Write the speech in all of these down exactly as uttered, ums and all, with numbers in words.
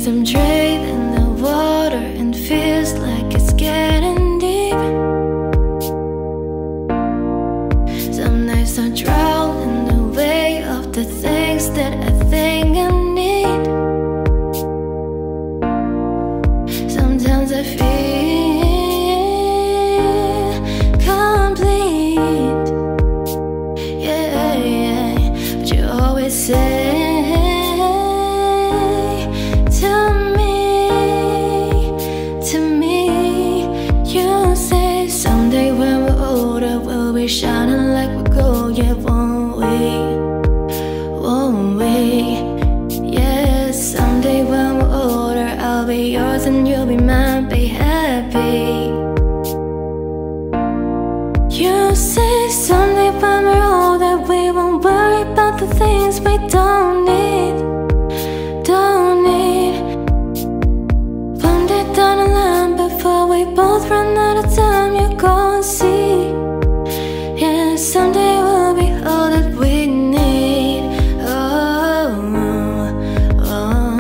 days I'm drained in the water and feels like it's getting deep. Some nights I drown in the way of the things that I think I need. Sometimes I feel complete, yeah, yeah. But you always say shining like we're gold, yeah, won't we? Won't we? Yeah, someday when we're older, I'll be yours and you'll be mine, be happy. You say someday when we're older, we won't worry about the things we don't need, don't need. One day down the line, before we both run out of time, you're gonna see. Yeah, someday we'll be all that we need. Oh, oh.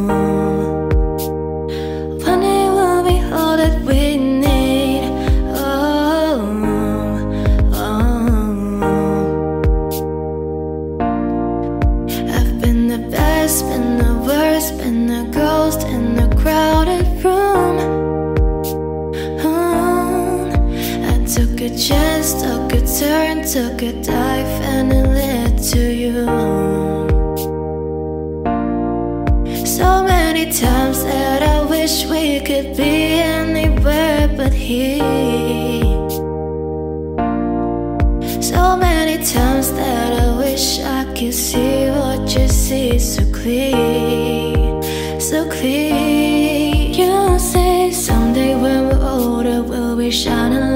One day we'll be all that we need. Oh, oh. I've been the best, been the worst, been the ghost in the crowded room. Took a chance, took a turn, took a dive, and it led to you. So many times that I wish we could be anywhere but here. So many times that I wish I could see what you see so clear, so clear. You say someday when we're older, we'll be shining